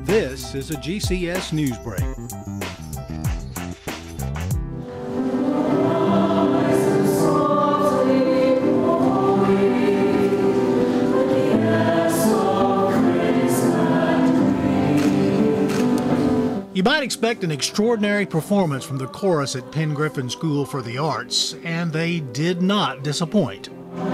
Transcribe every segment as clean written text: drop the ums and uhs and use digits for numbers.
This is a GCS News Break. You might expect an extraordinary performance from the chorus at Penn-Griffin School for the Arts, and they did not disappoint.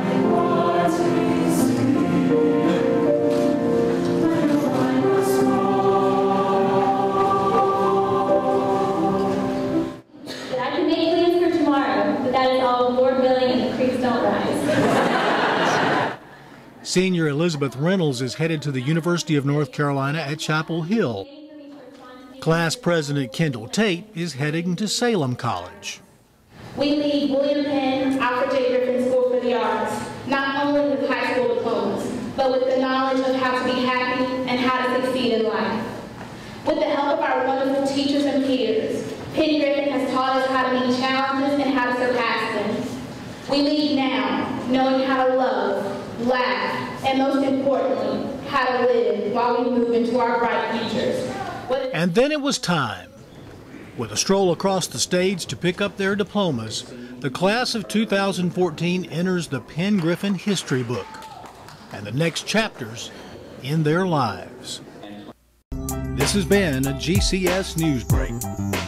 Senior Elizabeth Reynolds is headed to the University of North Carolina at Chapel Hill. Class President Kendall Tate is heading to Salem College. We leave William Penn-Alfred Griffin School for the Arts, not only with high school diplomas, but with the knowledge of how to be happy and how to succeed in life. With the help of our wonderful teachers and peers, Penn-Griffin has taught us how to meet challenges and how to surpass them. We leave now knowing how to love, laugh, and most importantly, how to live while we move into our bright futures. And then it was time. With a stroll across the stage to pick up their diplomas, the class of 2014 enters the Penn-Griffin history book and the next chapters in their lives. This has been a GCS News Break.